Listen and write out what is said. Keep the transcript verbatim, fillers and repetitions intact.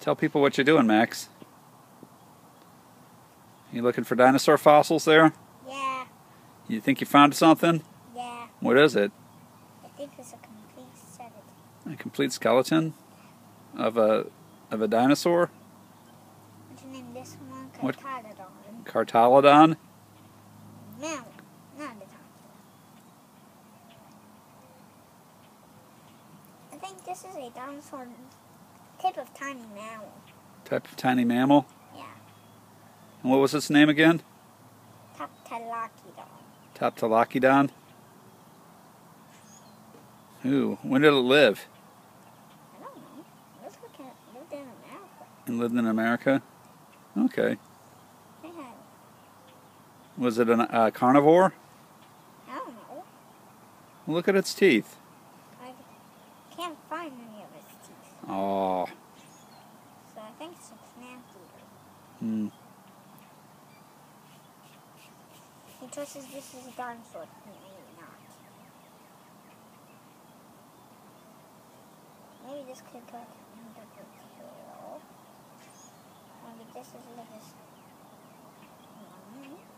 Tell people what you're doing, Max. You looking for dinosaur fossils there? Yeah. You think you found something? Yeah. What is it? I think it's a complete skeleton. A complete skeleton of a of a dinosaur? What's your name? This one? What? Carcharodon. Carcharodon? No, not the top. I think this is a dinosaur type of tiny mammal. Type of tiny mammal? Yeah. And what was its name again? Toptalachodon. Toptalachodon? Ooh, when did it live? I don't know. It looks like it lived in America. It lived in America? Okay. They had, Was it a uh, carnivore? I don't know. Look at its teeth. I can't find any of its teeth. Oh. So I think it's a plant eater. Hmm. He trusts this is a dinosaur. Maybe not. Maybe this could go under the tail. Maybe this is like a...